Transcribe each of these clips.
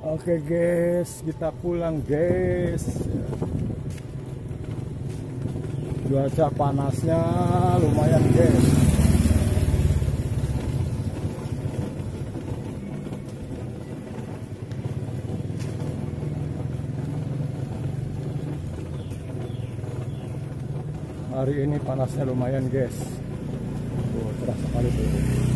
Oke guys, kita pulang guys. Cuaca panasnya lumayan guys. Hari ini panasnya lumayan guys. Oh, cerah sekali tuh.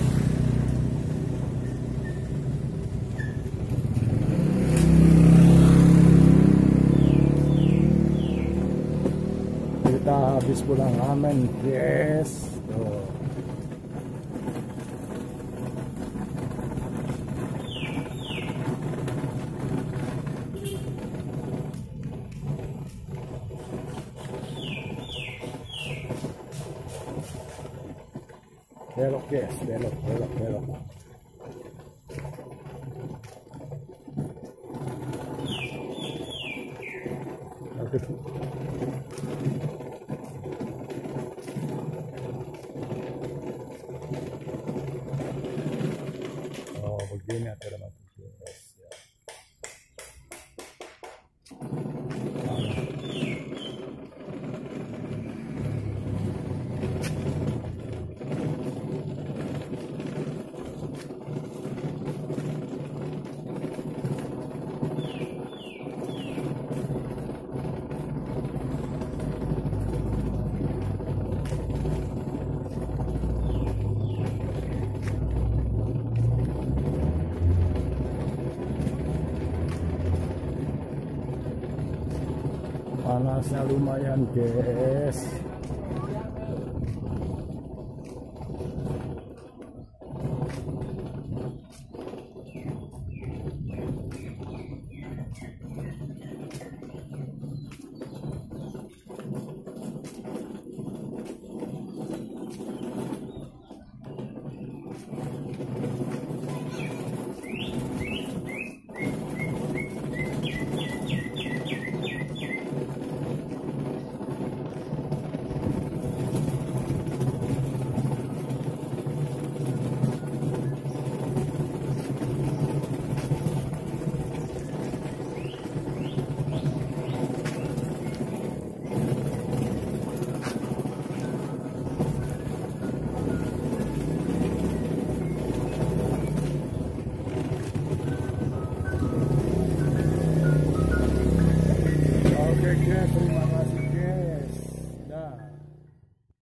Kita habis pulang ramen guys. Tuh. Belok guys, belok. Oke. Oh begini aturan guys ya. Panasnya lumayan guys.